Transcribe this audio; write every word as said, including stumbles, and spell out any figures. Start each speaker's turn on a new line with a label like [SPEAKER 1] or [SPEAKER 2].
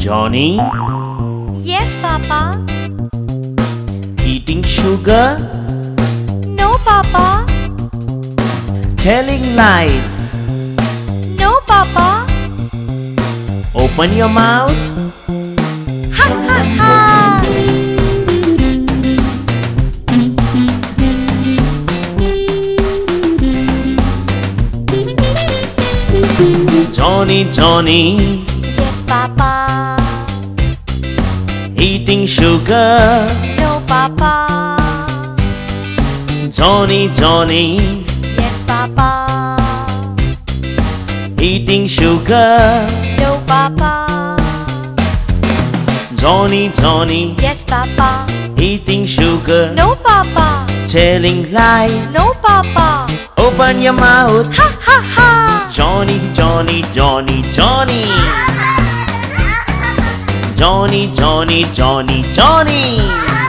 [SPEAKER 1] Johnny?
[SPEAKER 2] Yes, Papa.
[SPEAKER 1] Eating sugar?
[SPEAKER 2] No, Papa.
[SPEAKER 1] Telling lies?
[SPEAKER 2] No, Papa.
[SPEAKER 1] Open your mouth.
[SPEAKER 2] Ha ha ha!
[SPEAKER 1] Johnny, Johnny,
[SPEAKER 2] Yes, Papa.
[SPEAKER 1] eating sugar.
[SPEAKER 2] No, Papa.
[SPEAKER 1] Johnny, Johnny,
[SPEAKER 2] Yes, Papa.
[SPEAKER 1] eating sugar.
[SPEAKER 2] No, Papa.
[SPEAKER 1] Johnny, Johnny,
[SPEAKER 2] Yes, Papa.
[SPEAKER 1] eating sugar.
[SPEAKER 2] No, Papa.
[SPEAKER 1] Telling lies.
[SPEAKER 2] No, Papa.
[SPEAKER 1] Open your mouth.
[SPEAKER 2] Ha ha ha!
[SPEAKER 1] Johnny, Johnny, Johnny, Johnny. Johnny, Johnny, Johnny, Johnny.